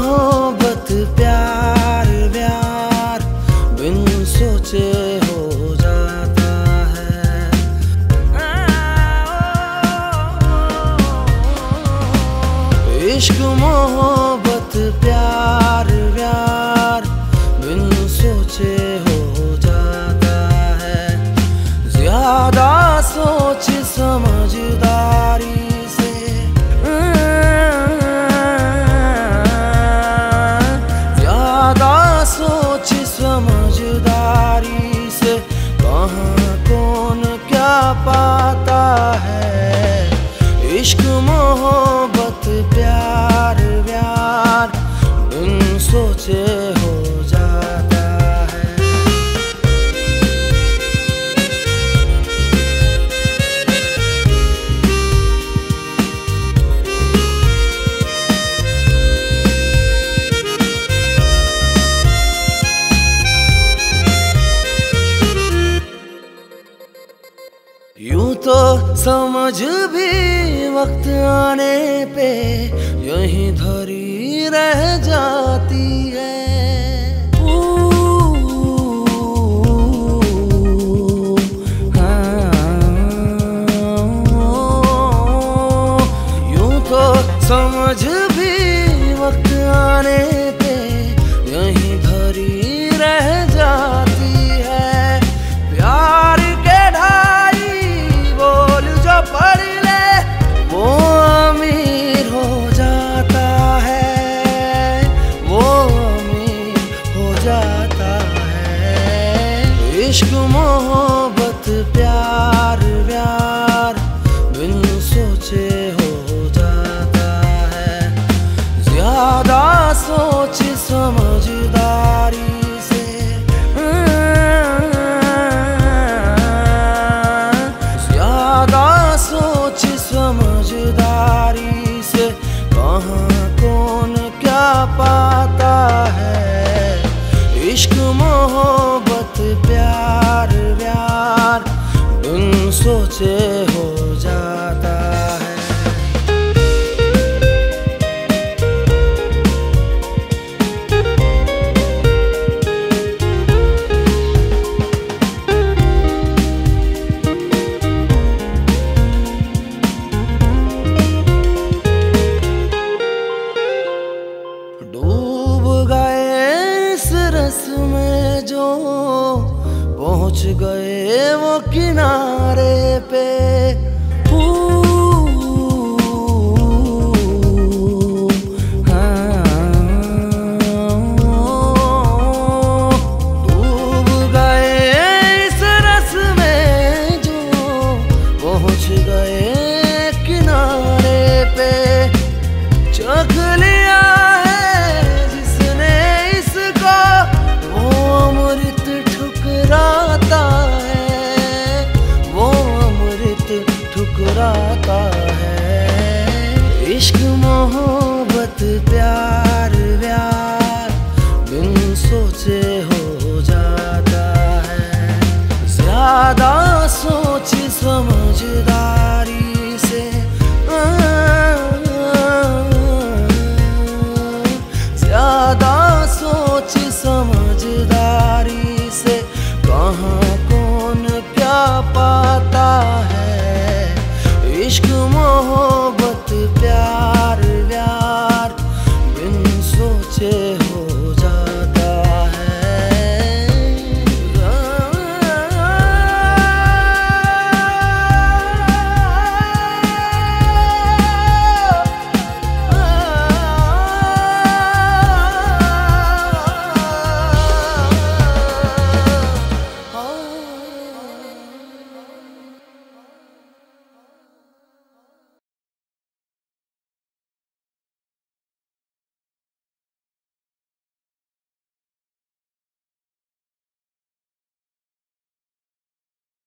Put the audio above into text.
मोहब्बत प्यार व्यार बिन सोचे हो जाता है। इश्क मोहब्बत प्यार व्यार बिन सोचे हो जाता है। ज्यादा सोच समझदारी से ज्यादा सोच समझदारी से कहाँ कौन क्या पाता है। इश्क मोहब्बत प्यार व्यार बिन सोचे हो जाता है। यूं तो समझ भी वक्त आने पे यहीं धरी रह जाती है। यूं तो समझ भी वक्त आने पे यहीं धरी रह जाती है। प्यार के ढाई बोल जो पढ़ ले वो अमीर हो जाता है, वो अमीर हो जाता है। इश्क मोहब्बत प्यार व्यार बिन सोचे हो जाता है। ज्यादा सोच समझदारी से ज्यादा सोच समझदारी से कहाँ कौन क्या पाता है। इश्क मोहब्बत प्यार व्यार बिन सोचे हो जाता है। डूब गए इस रस में जो पहुंच गए वो किनारे पे। डूब गए इस रस में जो पहुंच गए किनारे पे। चख लिया ठुकराता है। इश्क मोहब्बत प्यार व्यार बिन सोचे हो जाता है। ज्यादा सोच समझदारी से ज्यादा सोच समझदारी से कहाँ कौन क्या पाता है। इश्क मोहब्बत प्यार व्यार बिन सोचे